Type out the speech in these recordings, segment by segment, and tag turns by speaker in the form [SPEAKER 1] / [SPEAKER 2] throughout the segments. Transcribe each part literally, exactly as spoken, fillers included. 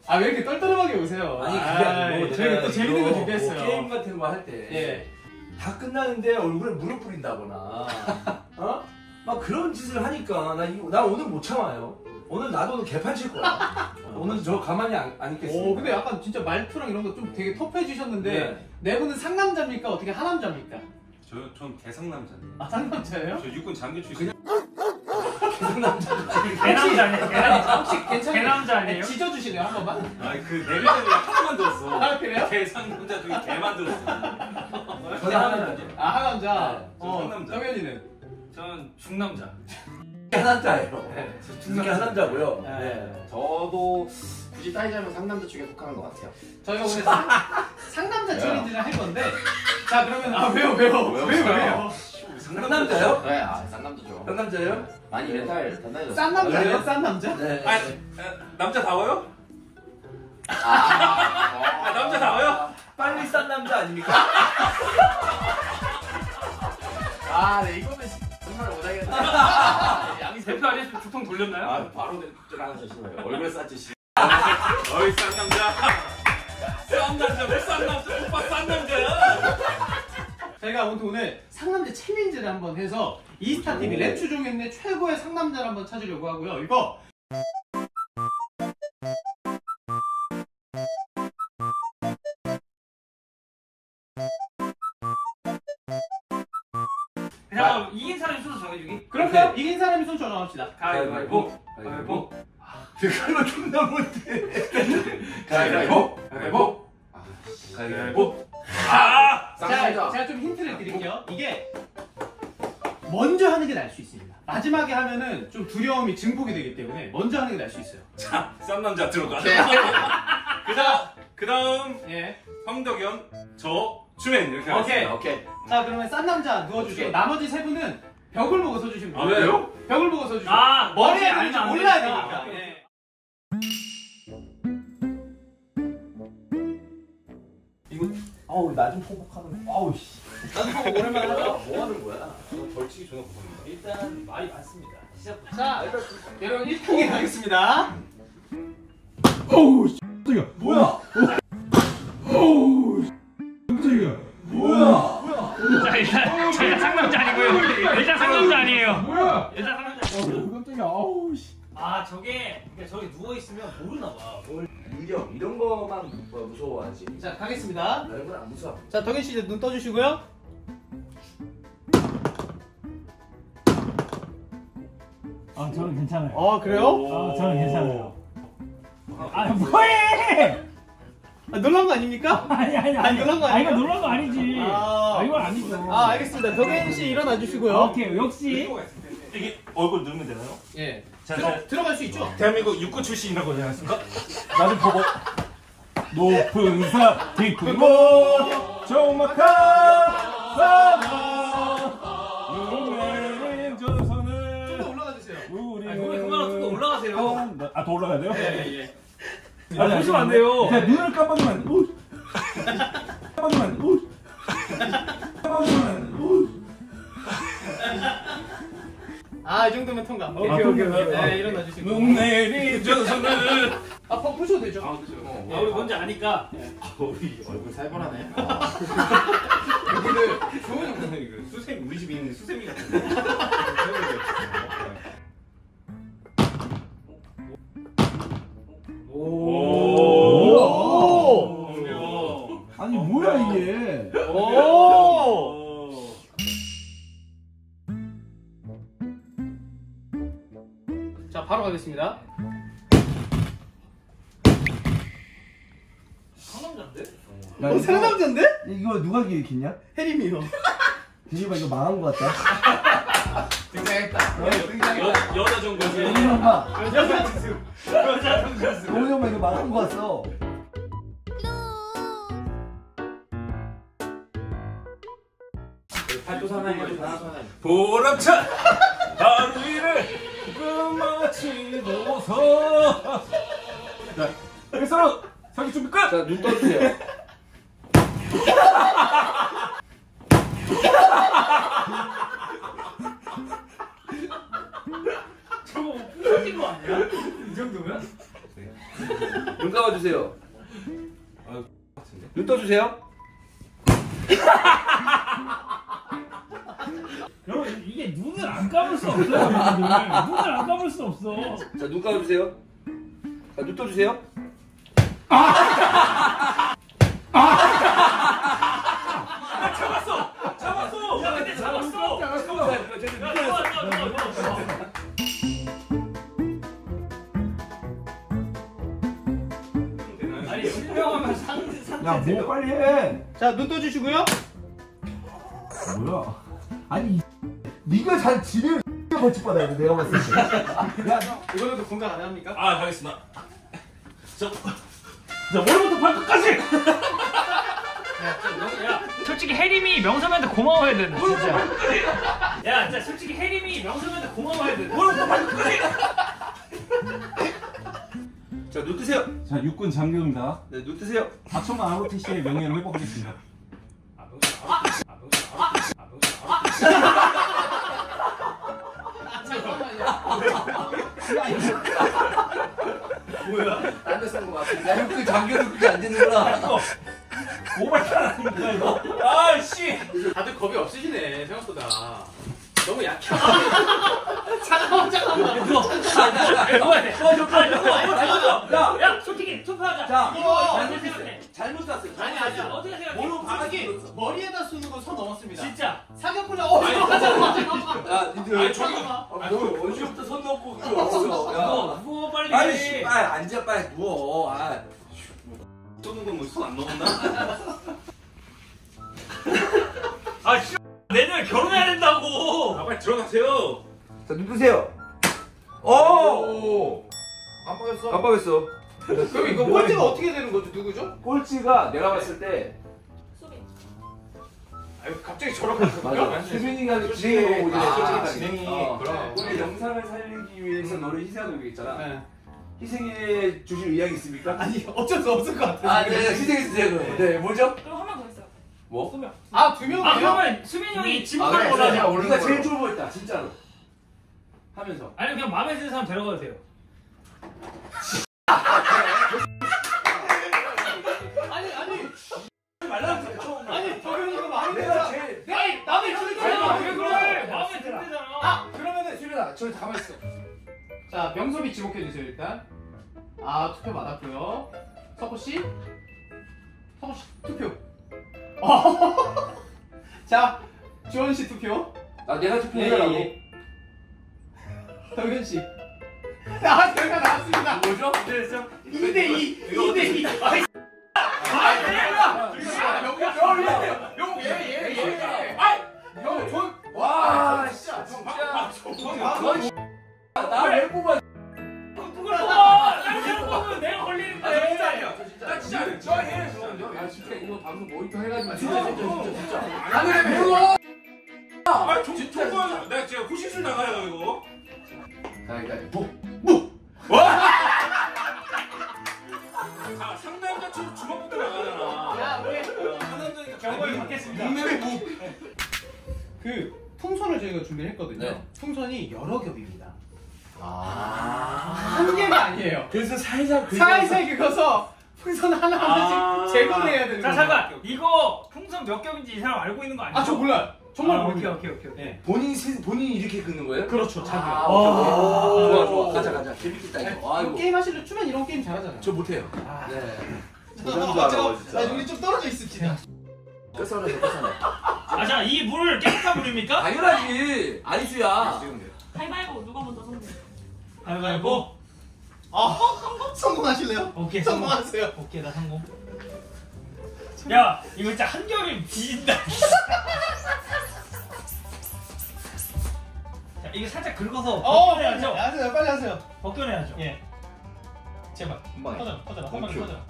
[SPEAKER 1] 아 왜 이렇게 떨떠름하게 오세요?
[SPEAKER 2] 아니 그게 아니고
[SPEAKER 1] 저희가 또 재밌는 거 준비했어요.
[SPEAKER 2] 뭐 게임 같은 거 할 때 다
[SPEAKER 1] 예.
[SPEAKER 2] 끝나는데 얼굴에 물을 뿌린다거나 어? 막 그런 짓을 하니까 나, 이, 나 오늘 못 참아요. 오늘 나도 개판 칠 거야. 오늘 저 가만히 안, 안 있겠습니다.
[SPEAKER 1] 오 근데 약간 진짜 말투랑 이런 거 좀 되게 터프해지셨는데
[SPEAKER 2] 네.
[SPEAKER 1] 네 분은 상남자입니까? 어떻게 하남자입니까?
[SPEAKER 3] 저, 전 개상남자인데.
[SPEAKER 1] 아 상남자예요?
[SPEAKER 3] 저 육군 장교 출신.
[SPEAKER 2] 개상남자.
[SPEAKER 4] 개남자 아니에요? 개남자.
[SPEAKER 1] 혹시 괜찮아요?
[SPEAKER 4] 개남자 아니에요?
[SPEAKER 1] 지져주시네요 한 번만?
[SPEAKER 3] 아니 그 네 글자를 하나만 들었어.
[SPEAKER 1] 아 그래요?
[SPEAKER 3] 개상남자 중에 개만 들었어.
[SPEAKER 2] 저는 하남자.
[SPEAKER 1] 아 하남자.
[SPEAKER 3] 네, 저
[SPEAKER 1] 어
[SPEAKER 3] 상남자.
[SPEAKER 1] 정현이는?
[SPEAKER 4] 전 중남자.
[SPEAKER 2] 하남자예요.
[SPEAKER 1] 네.
[SPEAKER 2] 중계 하남자고요.
[SPEAKER 1] 네.
[SPEAKER 2] 네.
[SPEAKER 5] 저도 굳이 따지자면 상남자 쪽에 속하는 것 같아요.
[SPEAKER 1] 저희가 오늘 상, 상남자 챌린지를 할 건데 자 그러면 아 왜요 왜요 왜요 왜요?
[SPEAKER 2] 상남자요?
[SPEAKER 5] 네, 아, 쌍남자죠.
[SPEAKER 2] 상남자예요?
[SPEAKER 5] 많이 멘탈 단단해졌어요.
[SPEAKER 1] 싼 남자예요? 싼 남자?
[SPEAKER 2] 네.
[SPEAKER 3] 아, 남자다워요?
[SPEAKER 5] 아,
[SPEAKER 3] 아, 남자다워요?
[SPEAKER 2] 빨리 싼 남자 아닙니까?
[SPEAKER 5] 아, 네, 이거는 정말 못하겠네. 양이
[SPEAKER 4] 대표 아저씨 두통 돌렸나요?
[SPEAKER 5] 아, 바로 들어가는 거 얼굴에 쌌지, 씨.
[SPEAKER 3] 어이 싼 남자. 싼 남자 왜 싼 남자? 오빠 싼 남자야.
[SPEAKER 1] 저희가 아무튼 오늘 상남자 챌린지를 한번 해서 이스타티비 랩추 중에 있는 최고의 상남자를 한번 찾으려고 하고요. 이거
[SPEAKER 4] 그냥 이긴 사람이 순서 정해주기?
[SPEAKER 1] 그럴까요? 이긴 사람이 손 정합시다.
[SPEAKER 4] 가위바위보. 가위바위보.
[SPEAKER 2] 그걸로 존나 못해.
[SPEAKER 5] 가위바위보.
[SPEAKER 2] 가위바위보.
[SPEAKER 5] 가위바위보.
[SPEAKER 3] 아!
[SPEAKER 1] 자,
[SPEAKER 5] 쌍남자.
[SPEAKER 1] 제가 좀 힌트를 드릴게요. 이게 먼저 하는 게 날 수 있습니다. 마지막에 하면은 좀 두려움이 증폭이 되기 때문에 먼저 하는 게 날 수 있어요.
[SPEAKER 3] 자, 싼 남자 들어가.
[SPEAKER 5] 네.
[SPEAKER 3] 그다음 그다음
[SPEAKER 1] 예.
[SPEAKER 3] 황덕현, 저 주맨 이렇게
[SPEAKER 1] 오케이.
[SPEAKER 3] 하겠습니다.
[SPEAKER 5] 오케이.
[SPEAKER 1] 자, 그러면 싼 남자 누워주시고
[SPEAKER 5] 오케이.
[SPEAKER 1] 나머지 세 분은 벽을 보고 서주시면 돼요.
[SPEAKER 3] 아, 왜요?
[SPEAKER 1] 벽을 보고 서주시고
[SPEAKER 4] 아,
[SPEAKER 1] 머리에
[SPEAKER 4] 알면
[SPEAKER 1] 있는지
[SPEAKER 4] 안
[SPEAKER 1] 몰라야
[SPEAKER 4] 되니까.
[SPEAKER 1] 되니까.
[SPEAKER 4] 오케이.
[SPEAKER 1] 예.
[SPEAKER 2] 어우 낮은 포복하는. 아우 씨.
[SPEAKER 1] 나도 보고 오랜만에 하죠.
[SPEAKER 2] 뭐 하는 거야?
[SPEAKER 3] 벌칙이 존나 고맙습니다.
[SPEAKER 4] 일단 말이 많습니다. 시작.
[SPEAKER 1] 자, 여러분 일 등에 가겠습니다.
[SPEAKER 6] 어우 깜짝이야.
[SPEAKER 2] 뭐야?
[SPEAKER 6] 어우 깜짝이야.
[SPEAKER 2] 뭐야?
[SPEAKER 4] 자, 일단 저희가 상남자 아니고요. 일단 상남자 아니에요.
[SPEAKER 6] 뭐야?
[SPEAKER 4] 일단 상남자 아니에요.
[SPEAKER 6] 어우 깜짝이야. 어우 씨.
[SPEAKER 4] 아, 저게 그러니까 저기 누워 있으면 모르나 봐. 뭘.
[SPEAKER 2] 위력 이런 거만 뭐 무서워하지.
[SPEAKER 1] 자, 가겠습니다.
[SPEAKER 2] 다른 건 안 무서워.
[SPEAKER 1] 자, 덕현 씨 이제 눈 떠주시고요.
[SPEAKER 6] 아 저는 괜찮아요.
[SPEAKER 1] 어, 그래요?
[SPEAKER 6] 아 저는 괜찮아요. 아 뭐해?
[SPEAKER 1] 아, 놀란 거 아닙니까?
[SPEAKER 6] 아니 아니
[SPEAKER 1] 아니, 놀란 거
[SPEAKER 6] 아 이거
[SPEAKER 1] 아니에요?
[SPEAKER 6] 놀란 거 아니지.
[SPEAKER 1] 아.
[SPEAKER 6] 아 이건 아니죠.
[SPEAKER 1] 아, 알겠습니다. 덕현 씨 일어나 주시고요.
[SPEAKER 6] 오케이 역시.
[SPEAKER 3] 이게 얼굴 누르면 되나요?
[SPEAKER 1] 예.
[SPEAKER 3] 자,
[SPEAKER 1] 들어,
[SPEAKER 3] 자,
[SPEAKER 1] 들어갈 수 있죠?
[SPEAKER 3] 대한민국 육군 출신이라고 하지 않습니까?
[SPEAKER 6] 나도 보고. 높은 산 깊은 곳 적막한 사막 눈내린 전선을
[SPEAKER 1] 또 올라가 주세요.
[SPEAKER 6] 우리는
[SPEAKER 4] 아니, 노래 그만하고 또 올라가세요.
[SPEAKER 6] 아 더 올라가야 돼요?
[SPEAKER 1] 예, 예.
[SPEAKER 4] 아, 보시면 안 돼요.
[SPEAKER 6] 그냥 눈을 깜빡이면 안 돼. 오. 깜빡이면 안 돼. 오. 깜빡이면 안 돼. 오.
[SPEAKER 1] 아, 이 정도면 통과. 오케이,
[SPEAKER 6] 아,
[SPEAKER 1] 오케이, 오케이.
[SPEAKER 6] 통과.
[SPEAKER 1] 네, 일어나 주시고.
[SPEAKER 3] 눈내린 전선을
[SPEAKER 1] 아, 펌 푸셔도 되죠?
[SPEAKER 5] 아, 그죠. 어.
[SPEAKER 4] 아, 우리 뭔지 아니까.
[SPEAKER 5] 우리 얼굴 살벌하네.
[SPEAKER 1] 여기를 좋은
[SPEAKER 3] 그 수세미 우리 집에 있는 수세미 같은데.
[SPEAKER 1] 오.
[SPEAKER 3] 오.
[SPEAKER 6] 아니 뭐야 이게?
[SPEAKER 1] 오. 자, 바로 가겠습니다.
[SPEAKER 4] 상남자인데?
[SPEAKER 6] 야,
[SPEAKER 1] 어,
[SPEAKER 6] 이거-
[SPEAKER 1] 상남자인데?
[SPEAKER 6] 이거 누가 기획했냐?
[SPEAKER 1] 혜림이요.
[SPEAKER 6] 디지바 이거 망한 거 같다.
[SPEAKER 5] 등장했다.
[SPEAKER 1] 네, 등장했다.
[SPEAKER 3] 여, 여자 정거지.
[SPEAKER 6] 동훈이 엄마,
[SPEAKER 1] 여자 지수.
[SPEAKER 4] 여자 동가수.
[SPEAKER 6] 동훈이 엄마 이거 망한 거 같어.
[SPEAKER 5] 팔도 사나이, 하나 사나이.
[SPEAKER 3] 보람찬 하루 일을 끝마치고서 자, 여기서 사기 준비 끝!
[SPEAKER 5] 자, 눈 떠주세요.
[SPEAKER 4] 저거 부서진 거 아니야? 이 정도면?
[SPEAKER 2] 눈 감아주세요. 아, 눈 떠주세요.
[SPEAKER 4] 여러분 이게 눈을 안 감을 수 없어요. 여러분들. 눈을 안 감을 수 없어.
[SPEAKER 2] 자, 눈 감아주세요. 자, 눈 떠주세요.
[SPEAKER 3] 잡았어! 잡았어! 야 근데 잡았어!
[SPEAKER 2] 자, 잠깐만. 저, 저, 눈 떠주세요.
[SPEAKER 4] 아니 실명하면 상 상태.
[SPEAKER 6] 야, 뭐 빨리 해.
[SPEAKER 1] 자, 눈 떠주시고요.
[SPEAKER 6] 뭐야? 아니, 이 네가 잘 지내면 벌칙 받아야 돼. 내가 봤을 때. 야, 너
[SPEAKER 1] 이걸로도 공감 안 합니까?
[SPEAKER 3] 아 가겠습니다. 자, 자 머리부터 발끝까지.
[SPEAKER 4] 야, 솔직히 혜림이 명섭이한테 고마워해야 된다 진짜. 야, 진짜 솔직히 혜림이 명섭이한테 고마워해야 된다.
[SPEAKER 3] 머리부터 발끝까지.
[SPEAKER 2] 자, 눈 뜨세요.
[SPEAKER 6] 자, 육군 장교입니다.
[SPEAKER 2] 네, 눈 뜨세요.
[SPEAKER 6] 박천만 아로티 씨의 명예를 회복하겠습니다.
[SPEAKER 4] 아, 명섭. 아, 명섭. 아, 명섭.
[SPEAKER 5] 뭐야? 딴데 쓴 거 같은데?
[SPEAKER 2] 육군 장교도 그게 안 되는구나.
[SPEAKER 3] 모발탄 이거. 아씨.
[SPEAKER 1] 다들 겁이 없으시네, 생각보다. 너무 약해. 잠깐만, 잠깐만.
[SPEAKER 4] 이거 뭐야 돼?
[SPEAKER 2] 어, 좋다. 야,
[SPEAKER 4] 야, 솔직히 투표하자.
[SPEAKER 2] 자,
[SPEAKER 4] 이거
[SPEAKER 1] 어떻게
[SPEAKER 4] 잘못 생각해.
[SPEAKER 2] 잘못 쐈어요.
[SPEAKER 1] 아니, 아니야.
[SPEAKER 4] 어떻게 생각해?
[SPEAKER 1] 모로 바닥이 머리에다 쏘는 건 선 넘었습니다.
[SPEAKER 4] 진짜.
[SPEAKER 1] 사격훈련, 어, 잠깐만, 잠깐만.
[SPEAKER 2] 야, 니들.
[SPEAKER 3] 아니 저기
[SPEAKER 2] 아, 너 언제부터 손 넣고 그거 없어.
[SPEAKER 4] 누워,
[SPEAKER 2] 야.
[SPEAKER 4] 누워 빨리.
[SPEAKER 2] 빨리 씨, 빨리 앉아, 빨리 누워. 아.
[SPEAKER 3] 쏘는 건뭐손안 넣었나?
[SPEAKER 4] 아, 씨. 내년에 결혼해야 된다고.
[SPEAKER 3] 아 빨리 들어가세요.
[SPEAKER 2] 자, 눈 뜨세요. 오!
[SPEAKER 5] 깜빡했어.
[SPEAKER 2] 깜빡했어.
[SPEAKER 1] 그럼 이거 꼴찌가 어떻게 되는 거죠? 누구죠?
[SPEAKER 2] 꼴찌가 내가 봤을 때
[SPEAKER 1] 아유, 갑자기 저렇게.
[SPEAKER 2] 맞아. 수빈이가 진행해 오고
[SPEAKER 1] 아,
[SPEAKER 2] 있는
[SPEAKER 1] 진행이.
[SPEAKER 2] 어.
[SPEAKER 1] 그럼.
[SPEAKER 2] 우리 영상을 살리기 위해서 너를 희생하고 있잖아.
[SPEAKER 1] 네.
[SPEAKER 2] 희생해 주실 의향이 있습니까?
[SPEAKER 1] 아니, 어쩔 수 없을 것 같아요.
[SPEAKER 2] 아, 네, 네, 희생해 주세요. 그럼. 네, 뭐죠?
[SPEAKER 7] 그럼 한 명 더 있어요.
[SPEAKER 2] 뭐?
[SPEAKER 4] 두 명.
[SPEAKER 1] 아, 두 명이에요?
[SPEAKER 4] 아, 그러면 수빈이 형이
[SPEAKER 2] 아,
[SPEAKER 4] 지목하는
[SPEAKER 2] 그래,
[SPEAKER 4] 걸로
[SPEAKER 2] 그래.
[SPEAKER 4] 하자.
[SPEAKER 2] 우리가 제일 좋은 거 있다, 진짜로. 하면서.
[SPEAKER 4] 아니 그냥 마음에 드는 사람 데려가도 돼요.
[SPEAKER 1] 아니, 아니.
[SPEAKER 2] 말라니까 처음.
[SPEAKER 1] 아니, 저러니까 마음에
[SPEAKER 2] 내가
[SPEAKER 1] 들어.
[SPEAKER 2] 제일.
[SPEAKER 1] 아니, 남의 주는
[SPEAKER 4] 아니
[SPEAKER 1] 거야.
[SPEAKER 4] 왜 그래? 마음에 든대잖아.
[SPEAKER 1] 아, 그러면은 수빈아, 저기 가만히 있어. 자, 명섭이 지목해 주세요, 일단. 아, 투표 받았고요. 석호 씨. 석호 씨 투표. 어. 자, 주원 씨 투표.
[SPEAKER 2] 아, 내가 투표해달라고.
[SPEAKER 1] 덕현 씨. 아, 결과 나왔습니다.
[SPEAKER 2] 뭐죠? 그랬어?
[SPEAKER 1] 이 대 이. 이 대 이. 아이,
[SPEAKER 2] 와, 진짜. 나왜 뽑아?
[SPEAKER 4] 누굴 뽑아? 딴 뽑으면 내가 걸리는데.
[SPEAKER 2] 나 진짜 안 해. 저 해.
[SPEAKER 5] 아 진짜 이거 방송 모니터 해가지고
[SPEAKER 2] 진짜,
[SPEAKER 5] 진짜
[SPEAKER 2] 진짜,
[SPEAKER 5] 진짜
[SPEAKER 2] 진짜,
[SPEAKER 5] 진짜. 안 그래 배워.
[SPEAKER 3] 아 정말 내가 지금 후식술 나가요 이거.
[SPEAKER 5] 자 일단 복.
[SPEAKER 3] 아 상남자처럼 주먹부터 나가잖아.
[SPEAKER 1] 야, 왜?
[SPEAKER 3] 상남자니까
[SPEAKER 4] 결과를 받겠습니다.
[SPEAKER 3] 국내의 무.
[SPEAKER 1] 그 풍선을 저희가 준비를 했거든요.
[SPEAKER 2] 네.
[SPEAKER 1] 풍선이 여러 겹입니다.
[SPEAKER 5] 아.
[SPEAKER 1] 한 개가 아니에요.
[SPEAKER 2] 그래서 살살 긁어서-
[SPEAKER 1] 살살 긁어서 풍선 하나 하나씩
[SPEAKER 3] 아.
[SPEAKER 1] 제거를 해야 되는
[SPEAKER 4] 자
[SPEAKER 1] 거예요.
[SPEAKER 4] 잠깐 이거 풍선 몇 겹인지 이 사람 알고 있는 거 아니야?
[SPEAKER 1] 아, 저 몰라요. 정말
[SPEAKER 4] 아,
[SPEAKER 1] 모릅니다.
[SPEAKER 4] 오케이 오케이 오케이.
[SPEAKER 1] 네.
[SPEAKER 2] 본인이 세- 본인이 이렇게 긁는 거예요?
[SPEAKER 1] 그렇죠, 자기요.
[SPEAKER 5] 아,
[SPEAKER 2] 오, 좋아 좋아. 가자 가자. 재밌겠다 이거. 아
[SPEAKER 1] 이거
[SPEAKER 2] 이거.
[SPEAKER 1] 게임 하실래? 추면 이런 게임 잘하잖아요.
[SPEAKER 2] 저 못해요.
[SPEAKER 1] 아.
[SPEAKER 2] 네.
[SPEAKER 1] 아, 우리 좀 떨어져 있읍시다.
[SPEAKER 5] 끝선에서 끝선에.
[SPEAKER 4] 아, 자, 이 물 깨끗한 물입니까?
[SPEAKER 2] 당연하지. 아리수야.
[SPEAKER 7] 가위바위보 누가 먼저 손대.
[SPEAKER 4] 가위바위보.
[SPEAKER 1] 아, 성공하실래요?
[SPEAKER 4] 오케이,
[SPEAKER 1] 성공하세요.
[SPEAKER 4] 오케이, 나 성공. 야, 이거 진짜 한결이 뒤진다. 자, 이게 살짝 긁어서
[SPEAKER 1] 어,
[SPEAKER 4] 벗겨내야죠.
[SPEAKER 1] 하세요, 빨리 하세요.
[SPEAKER 4] 벗겨내야죠.
[SPEAKER 1] 예. 제발.
[SPEAKER 2] 한 방에.
[SPEAKER 1] 터져라, 터져라, 한 방에
[SPEAKER 2] 큐.
[SPEAKER 1] 터져라.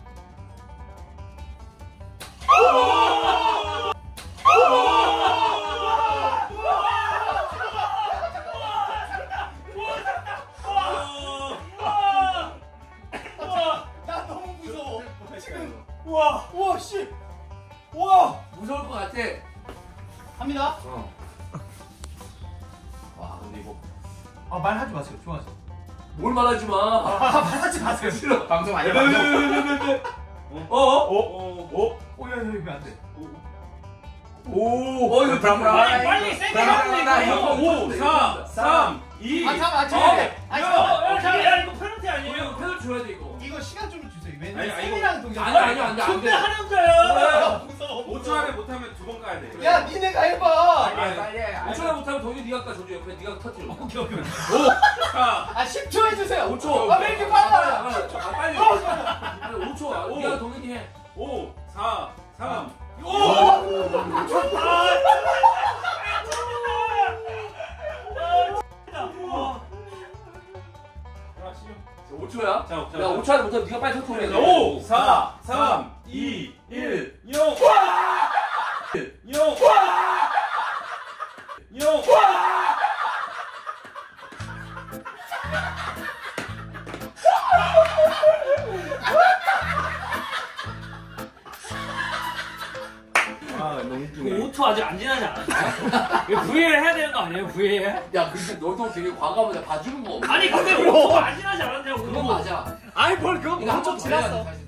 [SPEAKER 1] 나 너무 무서워. 지금. 우와, 우와, 씨. 우와.
[SPEAKER 2] 무서울 것 같아.
[SPEAKER 1] 합니다.
[SPEAKER 2] 어. 와 근데 이거
[SPEAKER 1] 아, 말하지 마세요. 좋아하세요.
[SPEAKER 2] 뭘 말하지 마.
[SPEAKER 1] 아, 말하지 마세요. 싫어. 방송 아니야, 방송.
[SPEAKER 2] 어? 어?
[SPEAKER 1] 어? 어, 야, 야, 이거 안 돼.
[SPEAKER 2] 오. 어 이거 브라브라.
[SPEAKER 4] 빨리 빨리 세게 하는 이거.
[SPEAKER 3] 오, 사, 삼, 이.
[SPEAKER 1] 아, 잠깐만,
[SPEAKER 3] 어.
[SPEAKER 1] 줘야 돼. 아,
[SPEAKER 4] 야,
[SPEAKER 1] 잠깐만.
[SPEAKER 4] 야, 잠깐, 야, 이거 페널티 아니에요?
[SPEAKER 2] 이거 페널 줘야 돼 이거.
[SPEAKER 1] 이거 시간 좀 주세요.
[SPEAKER 3] 아니,
[SPEAKER 1] 왜냐면
[SPEAKER 3] 아니,
[SPEAKER 1] 쌤이라는 동작.
[SPEAKER 2] 아니 아니 안돼 안돼.
[SPEAKER 4] 존대 하는 거야.
[SPEAKER 3] 오 초 안에 못하면 두 번 가야 돼.
[SPEAKER 1] 야, 니네가 해봐.
[SPEAKER 3] 아니,
[SPEAKER 1] 빨리 해.
[SPEAKER 2] 오 초나 못하면 동이 네가 아까 저주 옆에 네가 터뜨려.
[SPEAKER 1] 오케이, 오케이.
[SPEAKER 3] 자,
[SPEAKER 1] 아, 십 초 해주세요.
[SPEAKER 2] 오 초.
[SPEAKER 1] 아, 왜 이렇게 빨라?
[SPEAKER 2] 아 빨리. 아니 오 초.
[SPEAKER 3] 오.
[SPEAKER 2] 네가 동현이 해.
[SPEAKER 3] 오, 사, 삼.
[SPEAKER 2] 오 초야.
[SPEAKER 3] 자, 자,
[SPEAKER 2] 야 오 초 안에 못하면 네가 빨리 터뜨려.
[SPEAKER 3] 자, 오, 사, 삼, 이, 일. 영. 영. 영.
[SPEAKER 2] 아 너무 웃기네.
[SPEAKER 4] 오 초 아직 안 지나지 않았어요? 이거 브이엘 해야 되는 거 아니에요? 브이엘?
[SPEAKER 2] 야 근데 너도 되게 과감하다. 봐주는 거 없네.
[SPEAKER 4] 아니 근데 오 초 안 지나지 않았냐고.
[SPEAKER 2] 그건 맞아.
[SPEAKER 1] 아이, 뭘 그거
[SPEAKER 2] 이거 한번
[SPEAKER 1] 지났어.
[SPEAKER 2] 다시